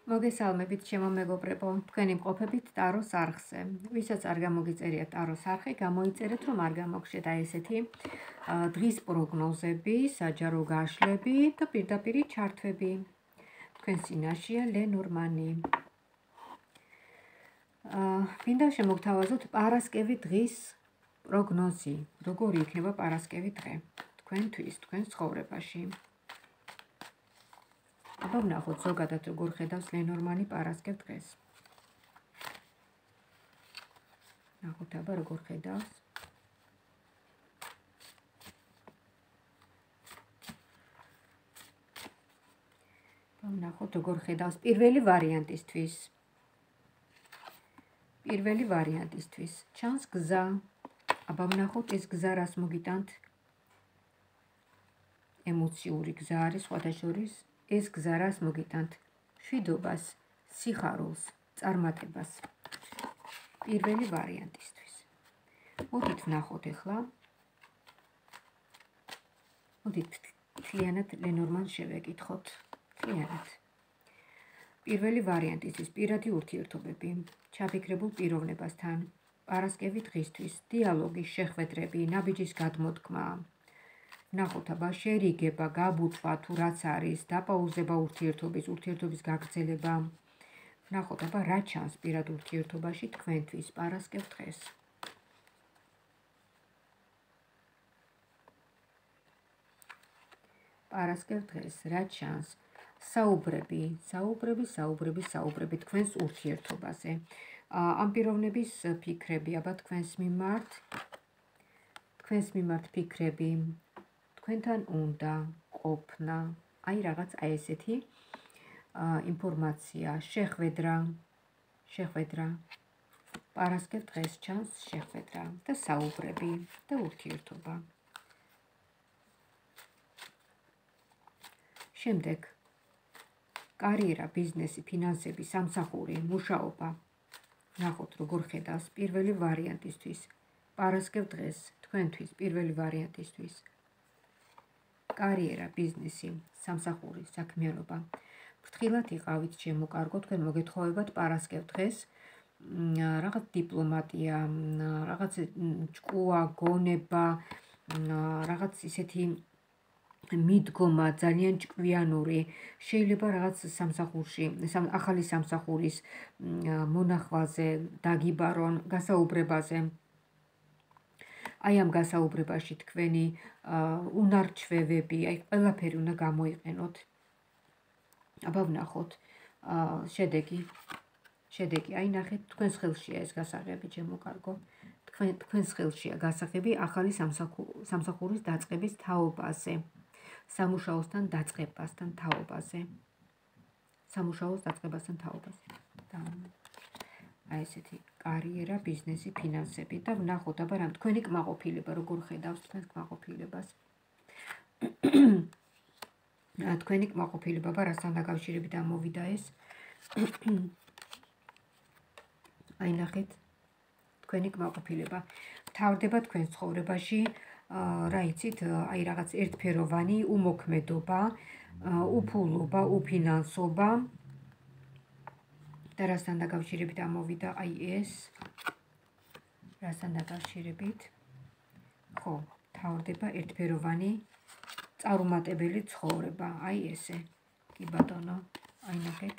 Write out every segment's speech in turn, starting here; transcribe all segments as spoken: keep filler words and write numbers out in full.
მოგესალმებით, ჩემო მეგობრებო, თქვენი მყოფებით ტაროს არხზე. ვისაც არ გამოგიწერია ტაროს არხი, გამოიწერეთ, რომ არ გამოგშეთ აი ესეთი დღის პროგნოზები, საჯარო გაშლები და პირდაპირ ჩართვები. თქვენ წინაშეა ლენორმანი. მინდა შემოგთავაზოთ პარასკევი დღის პროგნოზი. როგორი იქნება პარასკევი დღე თქვენთვის, თქვენ ცხოვრებაში? აბა ვნახოთ ზოგადად როგორ ხედავს ლენორმანი პარასკევ დღეს. ნახოთ აბა როგორ ხედავს. აბა ვნახოთ როგორ ხედავს პირველი ვარიანტისთვის. პირველი ვარიანტისთვის ჩანს გზა. აბა ვნახოთ ეს გზა რას მოგიტანთ. ემოციური გზა არის სხვათა შორის. ეს გზა რას მოგიტანთ? მშვიდობას, სიხარულს, წარმატებას. პირველი ვარიანტისთვის. მოდით ვნახოთ ახლა. მოდით მთლიანად ლენორმანს შევეკითხოთ. მთლიანად. პირველი ვარიანტისთვის პირადი ურთიერთობები, ჩაფიქრებულ პიროვნებასთან, პარასკევი დღისთვის, დიალოგი, შეხვედრები, ნაბიჯის გადმოთქმა. ვნახოთ აბა შერიგება, გაბუჩვა თუ რაც არის, დაპაუზება ურთიერთობის, ურთიერთობის გაგრძელება. ვნახოთ აბა რა ჩანს პირად ურთიერთობაში თქვენთვის პარასკევ დღეს. პარასკევ დღეს რა ჩანს? საუბრები, საუბრები, საუბრები, საუბრები თქვენს ურთიერთობაზე. ამ პიროვნების ფიქრები აბა თქვენს მიმართ, თქვენს მიმართ ფიქრები. თქვენთან უნდა ყოფნა, აი რაღაც აი ესეთი ინფორმაცია, შეხვედრა, შეხვედრა. პარასკევ დღეს ჩანს შეხვედრა და საუბრები და ურთიერთობა. შემდეგ კარიერა, ბიზნესი, ფინანსები, სამსახური, მუშაობა. ნახოთ როგორ ხედავს პირველი ვარიანტისთვის. პარასკევ დღეს თქვენთვის პირველი ვარიანტისთვის. კარიერა, ბიზნესი, სამსახური, საქმიანობა. ფრთხილად იყავით, ჩემო კარგო, თქვენ მოგეთხოვებათ პარასკევ დღეს რაღაც დიპლომატია, რაღაც ჭკუა, გონება, რაღაც ისეთი მიდგომა ძალიან ჭკვიანური, შეიძლება რაღაც სამსახურში, ახალი სამსახურის მონახვაზე დაგიბარონ, გასაუბრებაზე. აი ამ გასაუბრებაში თქვენი უნარჩვევები, აი ყველაფერი უნდა გამოიყენოთ. აბა ვნახოთ შედეგი. შედეგი, აი ნახეთ, თქვენს ხელშია ეს გასაღები, ჩემო კარგო. თქვენ თქვენს ხელშია გასაღები ახალი სამსახურის დაწყების თაობაზე. სამუშაოსთან დაწყებასთან თაობაზე. სამუშაოს დაწყებასთან თაობაზე. აი ესეთი კარიერა, ბიზნესი, ფინანსები და ვნახოთ აბა რამ თქვენი კმაყოფილება როგორ ხედავს თქვენს კმაყოფილებას. თქვენი კმაყოფილება აბა რასთან დაკავშირებით ამოვიდა ეს. აი ნახეთ, თქვენი კმაყოფილება მთავრდება თქვენ ცხოვრებაში, რა იცით, აი რაღაც ერთფეროვანი უმოქმედობა, უფულობა, უფინანსობა. და რასთან დაკავშირებით ამოვიდა აი ეს. რასთან დაკავშირებით? ხო, მთავრდება ერთფეროვანი წარუმატებელი ცხოვრება, აი ესე. კი ბატონო, აი ნახეთ.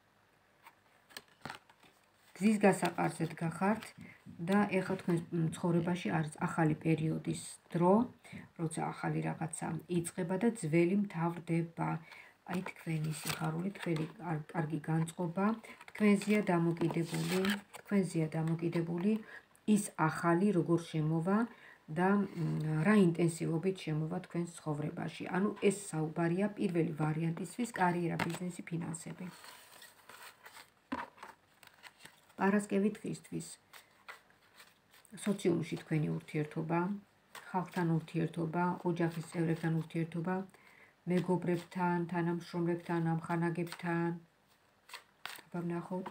გზის გასაყარზე დგახართ და ეხლა თქვენ ცხოვრებაში არის ახალი პერიოდის დრო, როცა ახალი რაღაცა იწყება და ძველი მთავრდება. აი თქვენი სიხარული, თქვენი კარგი განწყობა, თქვენზეა დამოკიდებული, თქვენზეა დამოკიდებული ის ახალი როგორ შემოვა და რა ინტენსივობით შემოვა თქვენს ცხოვრებაში. ანუ ეს საუბარია პირველი ვარიანტისთვის, კარიერა, ბიზნესი, ფინანსები. პარასკევი დღისთვის. სოციუმში თქვენი ურთიერთობა, ხალხთან ურთიერთობა, ოჯახის წევრებთან ურთიერთობა, მეგობრებთან, თანამშრომლებთან, ამხანაგებთან. აბა ვნახოთ.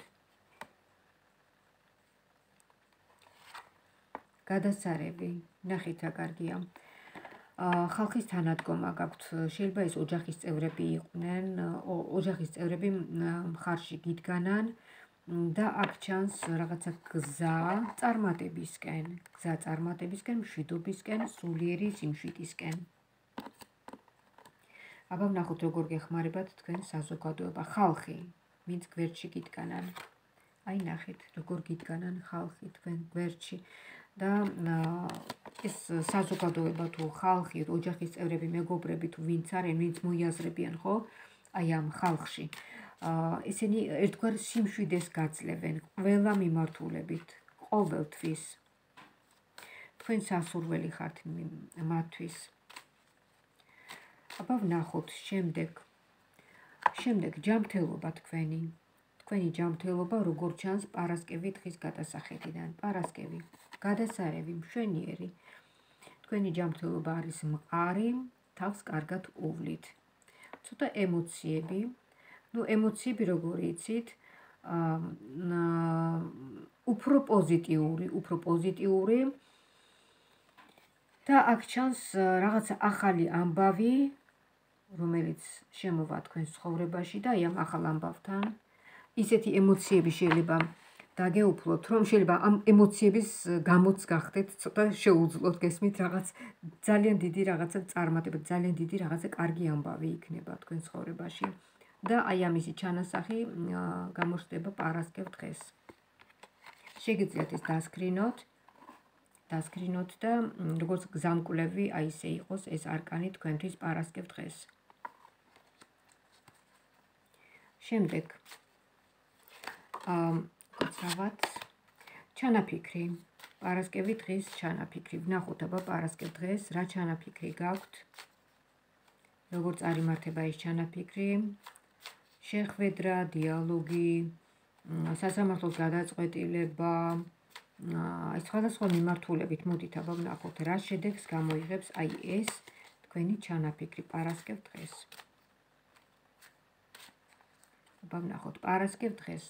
გადასარევი, ნახეთ რა კარგია. ხალხის თანადგომა გაქვთ, შეიძლება ეს ოჯახის წევრები იყვნენ, ოჯახის წევრები მხარში გიდგანან და აქ ჩანს რაღაცა გზა წარმატებისკენ, გზა წარმატებისკენ, მშვიდობისკენ, სულიერი სიმშვიდისკენ. აბა ვნახოთ როგორ გეხმარებათ თქვენ საზოგადოება, ხალხი, ვინც გვერდში გიდგანან. აი ნახეთ, როგორ გიდგანან ხალხი თქვენ გვერდში და ეს საზოგადოება თუ ხალხი, ოჯახის წევრები, მეგობრები თუ ვინც არიან, ვინც მოიაზრებიან, ხო? აი ამ ხალხში. ესენი ერთგვარ სიმშვიდეს გაძლევენ ყველა მიმართულებით, ყოველთვის. თქვენ სასურველი ხართ მათთვის. აბა ვნახოთ შემდეგ. შემდეგ ჯანმრთელობა თქვენი. თქვენი ჯანმრთელობა როგორ ჩანს პარასკევი დღის გადასახედიდან. პარასკევი, გადასარევი, მშვენიერი. თქვენი ჯანმრთელობა არის მყარი, თავს კარგად უვლით. ცოტა ემოციები, ну ემოციები როგორი იცით, უფრო პოზიტიური, უფრო პოზიტიური და აქ ჩანს რაღაცა ახალი ამბავი, რომელიც შემოვა თქვენს ცხოვრებაში და ამ ახალ ამბავთან ისეთი ემოციები შეიძლება დაგეუფლოთ, რომ შეიძლება ამ ემოციების გამოც გახდეთ ცოტა შეუძლოთ, გესმით, რაღაც ძალიან დიდი რაღაცა წარმატება, ძალიან დიდი რაღაცა კარგი ამბავი იქნება თქვენ ცხოვრებაში და აი ამისი ჩანასახი გამოჩნდება პარასკევ დღეს. შეგიძლიათ ეს დასკრინოთ, დასკრინოთ და როგორც გზამკვლევი აი ესე იყოს ეს არკანი თქვენთვის პარასკევ დღეს. შემდეგ გოცავად ჩანაფიქრი, პარასკევი დღის ჩანაფიქრი. ვნახოთ აბა პარასკევ დღეს რა ჩანაფიქრი გაქვთ, როგორ წარიმართება ეს ჩანაფიქრი, შეხვედრა, დიალოგი, სასამართლოს გადაწყვეტილება, აი სხვადასხვა მიმართულებით მოდით აბა ვნახოთ რა შედეგს გამოიღებს აი ეს თქვენი ჩანაფიქრი პარასკევ დღეს. აბა ვნახოთ პარასკევ დღეს.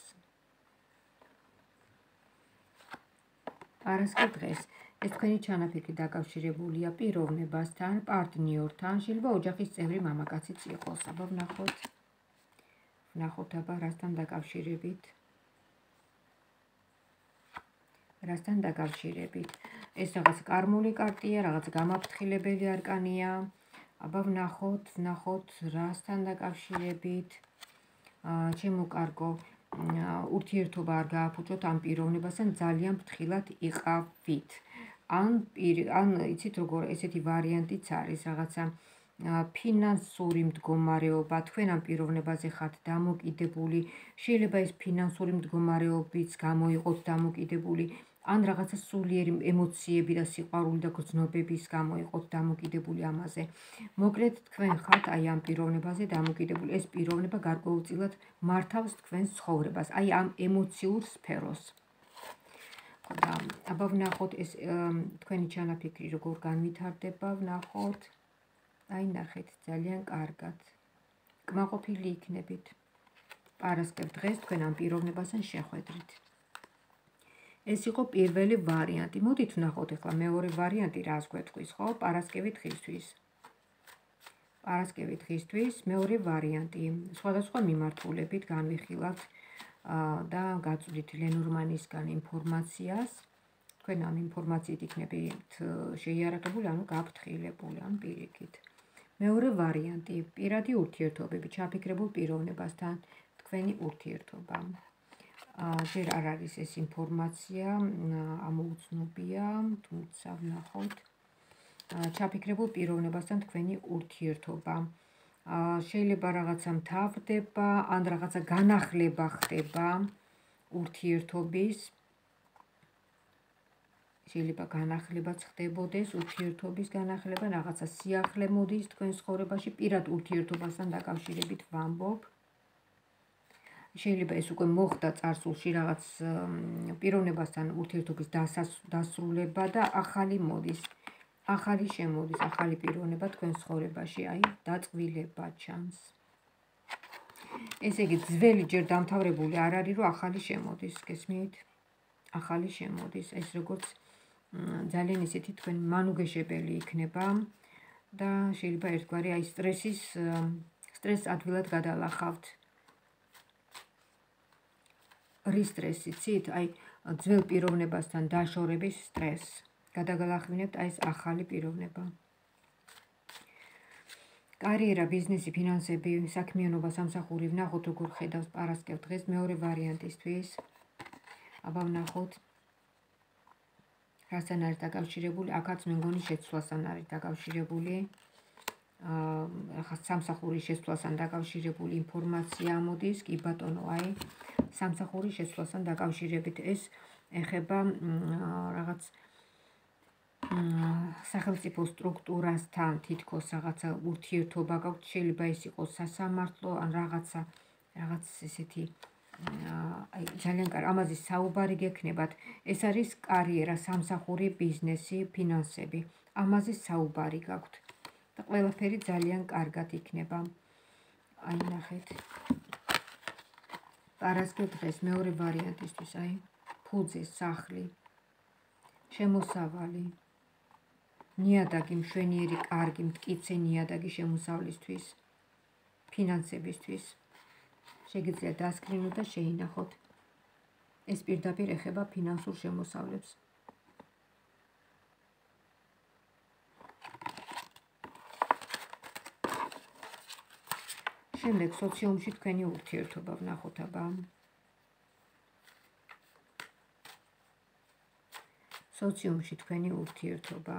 პარასკევ დღეს ეს თქვენი ჩანაფიქრი დაკავშირებულია პიროვნებასთან, პარტნიორთან, შეიძლება ოჯახის წევრი მამაკაციც იყოს. აბა ვნახოთ. ვნახოთ აბა რასთან დაკავშირებით. რასთან დაკავშირებით. ეს რაღაც კარმული კარტია, რაღაც გამაფრთხილებელი არკანია. აბა ვნახოთ, ვნახოთ რასთან დაკავშირებით. ჩემო კარგო, ურთიერთობა არ გააფუჭოთ ამ პიროვნებასთან, ძალიან ფრთხილად იყავით. ან ან იცით როგორ ესეთი ვარიანტიც არის, რაღაცა ფინანსური მდგომარეობა, თქვენ ამ პიროვნებაზე ხართ დამოკიდებული, შეიძლება ეს ფინანსური მდგომარეობიც გამოიყოთ დამოკიდებული, ან რაღაცა სულიერი ემოციები და სიყვარული და გრძნობების გამოიყოთ დამოკიდებული ამაზე. მოკლედ თქვენ ხართ აი ამ პიროვნებაზე დამოკიდებული, ეს პიროვნება გარკვეულწილად მართავს თქვენს ცხოვრებას, აი ამ ემოციურ სფეროს. აბა ვნახოთ ეს თქვენი ჩანაფიქრი როგორ განვითარდება, ვნახოთ. აი ნახეთ, ძალიან კარგად. კმაყოფილი იქნებით. პარასკევ დღეს თქვენ ამ პიროვნებასთან შეხვედრით. ეს იყო პირველი ვარიანტი. მოდით ვნახოთ ახლა მეორე ვარიანტი რას გვეთქვის, ხო? პარასკევი დღისთვის. პარასკევი დღისთვის მეორე ვარიანტი. სხვადასხვა მიმართულებით განვიხილავთ და გაწვდით ლენორმანისგან ინფორმაციას. თქვენ ამ ინფორმაციით იქნებით შეიარაღებული, ანუ გაფრთხილებული, ან პირიქით. მეორე ვარიანტი, პირადი ურთიერთობები, ჩაფიქრებულ პიროვნებასთან თქვენი ურთიერთობა. ჯერ არ არის ეს ინფორმაცია, ამოუცნობია, თუმცა ვნახოთ. ჩაფიქრებულ პიროვნებასთან თქვენი ურთიერთობა. შეიძლება რაღაცა მთავრდება, ან რაღაცა განახლება ხდება ურთიერთობის. შეიძლება განახლებაც ხდებოდეს, ურთიერთობის განახლება, რაღაცა სიახლე მოდის თქვენ ცხოვრებაში, პირად ურთიერთობასთან დაკავშირებით ვამბობ. შეიძლება ეს უკვე მოხდა წარსულში რაღაც პიროვნებასთან ურთიერთობის დასრულება და ახალი მოდის. ახალი შემოდის, ახალი პიროვნება თქვენ ცხოვრებაში, აი დაწყვილება ჩანს. ესე იგი, ძველი ჯერ დამთავრებული არ არის, რომ ახალი შემოდის, გესმით? ახალი შემოდის, ეს როგორც ძალიან ისეთი თქვენ მანუგეშებელი იქნება, და შეიძლება ერთგვარი აი სტრესის სტრესს ადვილად გადალახავთ. რის სტრესი ცით? აი ძველ პიროვნებასთან დაშორების სტრესს. გადაგალახავთ აი ეს ახალი პიროვნება. კარიერა, ბიზნესი, ფინანსები, საქმიანობა, სამსახური, ვნახოთ როგორ ხედავს პარასკევ დღეს მეორე ვარიანტისთვის. აბა ვნახოთ რასთან არის დაკავშირებული, აქაც მე მგონი შეცვლასთან არის დაკავშირებული. აა სამსახურის შეცვლასთან დაკავშირებული ინფორმაცია მოდის, კი ბატონო, აი სამსახურის შეცვლასთან დაკავშირებით ეს ეხება რაღაც სახელმწიფო სტრუქტურასთან თითქოს რაღაცა ურთიერთობა გაქვთ, შეიძლება ის იყოს სასამართლო ან რაღაცა რაღაც ესეთი აი ძალიან კარგი ამაზე საუბარი გექნებათ. ეს არის კარიერა, სამსახური, ბიზნესი, ფინანსები. ამაზე საუბარი გაქვთ და ყველაფერი ძალიან კარგად იქნება. აი ნახეთ. პარასკევ დღეს მეორე ვარიანტისთვის აი ფუძე, სახლი, შემოსავალი, ნიადაგი, მშვენიერი, კარგი, მტკიცე ნიადაგი შემოსავლისთვის, ფინანსებისთვის. შეგიძლიათ დასკრინოთ და შეინახოთ. ეს პირდაპირ ეხება ფინანსურ შემოსავლებს. შემდეგ სოციუმში თქვენი ურთიერთობა ვნახოთ აბა. სოციუმში თქვენი ურთიერთობა.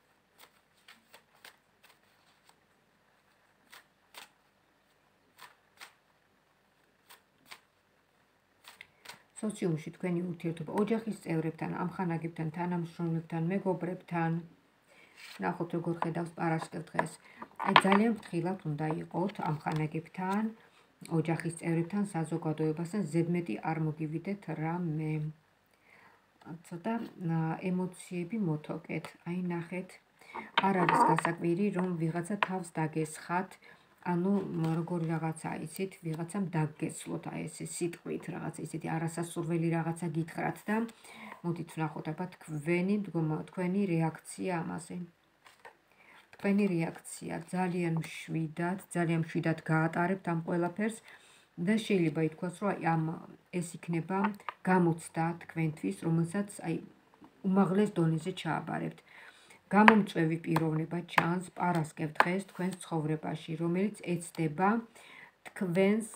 სოციუმში თქვენი ურთიერთობა ოჯახის წევრებთან, ამხანაგებთან, თანამშრომლებთან, მეგობრებთან. ნახოთ როგორ ხედავს პარასკევ დღეს. აი ძალიან ფრთხილად უნდა იყოთ ამხანაგებთან, ოჯახის წევრებთან, საზოგადოებასთან, ზედმეტი არ მოგივიდეთ რამე. ცოტა ემოციები მოთოკეთ. აი ნახეთ. არ არის გასაკვირი, რომ ვიღაცა თავს დაგესხათ. ანუ როგორი რაღაცა იცით, ვიღაცამ დაგგეცლოთ აი ესე სიტყვით, რაღაცა ისეთი არასასურველი რაღაცა გითხრათ და მოდით ვნახოთ აბა თქვენი მდგომა, თქვენი რეაქცია ამაზე. თქვენი რეაქცია ძალიან მშვიდად, ძალიან მშვიდად გაატარებთ ამ ყველაფერს და შეიძლება ითქვას, რომ აი ამ ეს იქნება გამოცდა თქვენთვის, რომელსაც აი უმაღლეს დონეზე ჩააბარებთ. გამომწვევი პიროვნება ჩანს პარასკევ დღეს თქვენს ცხოვრებაში, რომელიც ეცდება თქვენს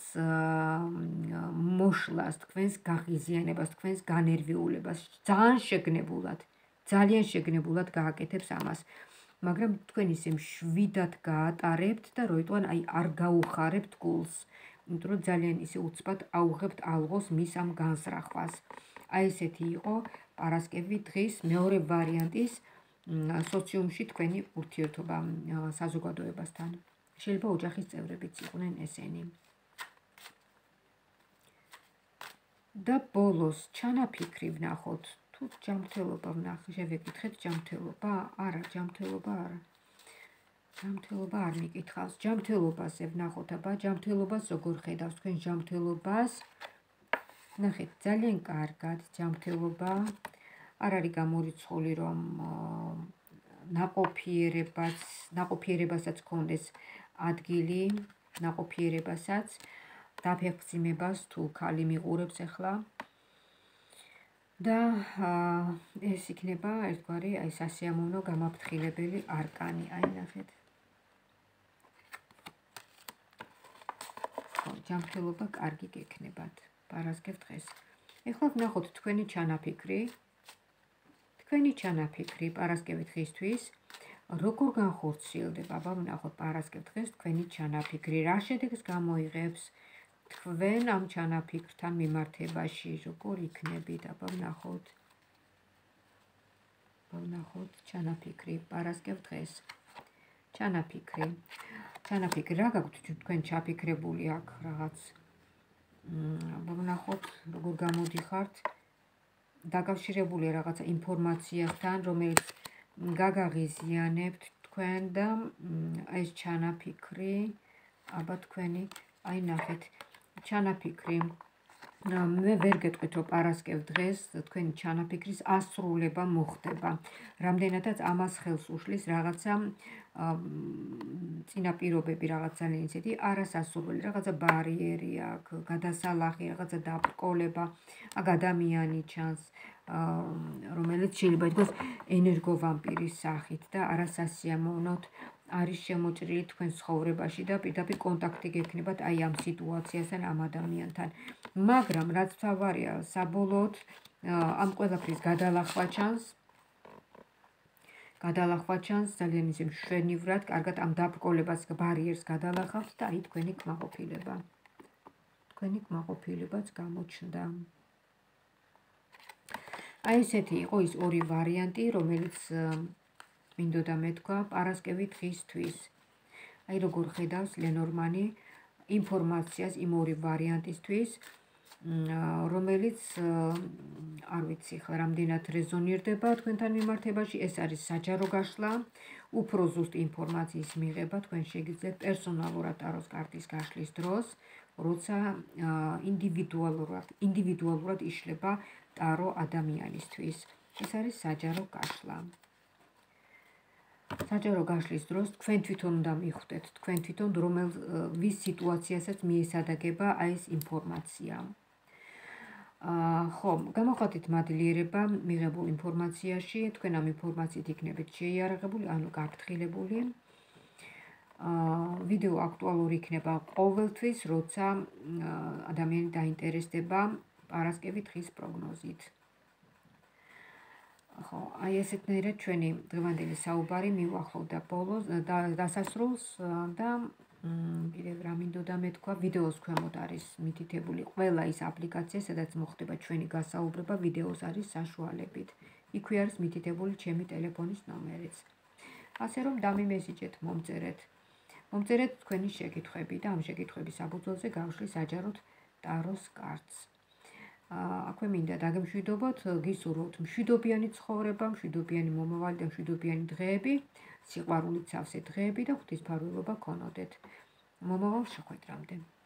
მოშლას, თქვენს გაღიზიანებას, თქვენს განერვიულებას, ძალიან შეგნებულად, ძალიან შეგნებულად გააკეთებს ამას. მაგრამ თქვენ ისე მშვიდად გაატარებთ და როიტყვან აი არ გაუხარებთ გულს, იმიტომ რომ ძალიან ისე უცბად აუღებთ ალღოს მის ამ განზრახვას. აი ესეთი იყო პარასკევი დღის მეორე ვარიანტის სოციუმში თქვენი ურთიერთობა საზოგადოებასთან. შეიძლება ოჯახის წევრებიც იყვნენ ესენი. და ბოლოს ჩანაფიქრი ვნახოთ. თუ ჯანმრთელობა ვნახოთ, შევეკითხეთ ჯანმრთელობა? არა, ჯანმრთელობა არა. ჯანმრთელობა არ მიკითხავს. ჯანმრთელობაზე ვნახოთ აბა, ჯანმრთელობას როგორ ხედავს თქვენ ჯანმრთელობას? ნახეთ, ძალიან კარგად ჯანმრთელობა. არ არის გამორიცხული, რომ ნაყოფიერებაც, ნაყოფიერებასაც კონდეს ადგილი, ნაყოფიერებასაც, დაფეხმძიმებას თუ ქალი მიყურებს ახლა. და ეს იქნება ერთგვარი აი სასიამოვნო გამაფრთხილებელი არკანი. აი ნახეთ. ჯანმრთელობა კარგი გექნებათ პარასკევ დღეს. ეხლა ვნახოთ თქვენი ჩანაფიქრი. თქვენი ჩანაფიქრი პარასკევი დღისთვის როგორ განხორციელდება? აბა ვნახოთ პარასკევ დღეს თქვენი ჩანაფიქრი. რა შედეგს გამოიღებს თქვენ ამ ჩანაფიქრთან მიმართებაში? როგორ იქნებით? აბა ვნახოთ. აბა ვნახოთ ჩანაფიქრი პარასკევ დღეს. ჩანაფიქრი. ჩანაფიქრი რა გაქვთ თქვენ ჩაფიქრებული აქ რაღაც? აბა ვნახოთ როგორ გამოდიხართ. დაკავშირებულია რაღაცა ინფორმაციასთან, რომელიც გაგაღიზიანებთ თქვენ და ეს ჩანაფიქრი, აბა თქვენი, აი ნახეთ, ჩანაფიქრი მე ვერ გეტყვით, რომ პარასკევ დღეს თქვენი ჩანაფიქრის ასრულება მოხდება. რამდენადაც ამას ხელს უშლის რაღაცა წინაპირობები, რაღაც ძალიან ისეთი არასასურველი, რაღაცა ბარიერი აქვს, გადასალახი, რაღაცა დაბრკოლება, აქ ადამიანი ჩანს, რომელიც შეიძლება ითქვას ენერგოვამპირის სახით და არასასიამოვნოდ არის შემოჭრილი თქვენ ცხოვრებაში და პირდაპირ კონტაქტი გექნებათ აი ამ სიტუაციასთან, ამ ადამიანთან. მაგრამ რაც თავარია, საბოლოოდ ამ ყველაფრის გადალახვა ჩანს, გადალახვა ჩანს ძალიან ისე მშვენივრად, კარგად ამ დაბრკოლებას ბარიერს გადალახავთ და აი თქვენი კმაყოფილება. თქვენი კმაყოფილებაც გამოჩნდა. აი ესეთი იყო ის ორი ვარიანტი, რომელიც მინდოდა მეთქვა პარასკევი დღისთვის. აი როგორ ხედავს ლენორმანი ინფორმაციას იმ ორი ვარიანტისთვის, რომელიც არ ვიცი ხა რამდენად რეზონირდება თქვენთან მიმართებაში, ეს არის საჯარო გაშლა, უფრო ზუსტ ინფორმაციის მიღება თქვენ შეგიძლიათ პერსონალურად ტაროს კარტის გაშლის დროს, როცა ინდივიდუალურად, ინდივიდუალურად იშლება ტარო ადამიანისთვის. ეს არის საჯარო გაშლა. საჯარო გაშლის დროს თქვენ თვითონ უნდა მიხვდეთ, თქვენ თვითონ რომელ ვის სიტუაციასაც მიესადაგება აი ეს ინფორმაცია. ხო, გამოხატეთ მადლიერება მიღებულ ინფორმაციაში, თქვენ ამ ინფორმაციით იქნებით შეიარაღებული, ანუ გაფრთხილებული. ვიდეო აქტუალური იქნება ყოველთვის, როცა ადამიანი დაინტერესდება პარასკევი დღის პროგნოზით. ხო, აი ესეთნაირად ჩვენი დღევანდელი საუბარი მივახლოვდა ბოლოს დასასრულს და კიდევ რა მინდოდა მეთქვა, ვიდეოს ქვემოთ არის მითითებული ყველა ის აპლიკაცია, სადაც მოხდება ჩვენი გასაუბრება, ვიდეოს არის საშუალებით. იქვე არის მითითებული ჩემი ტელეფონის ნომერიც. ასე რომ დამიმესიჯეთ, მომწერეთ. მომწერეთ თქვენი შეკითხვები და ამ შეკითხვების საფუძველზე გავშლი საჯაროდ ტაროს კარტს. აქვე მინდა დაგემშვიდობოთ, გისურვოთ მშვიდობიანი ცხოვრება, მშვიდობიანი მომავალი და მშვიდობიანი დღეები, სიყვარულით სავსე დღეები და ღვთისმფარველობა გქონოდეთ. მომავალ შეხვედრამდე.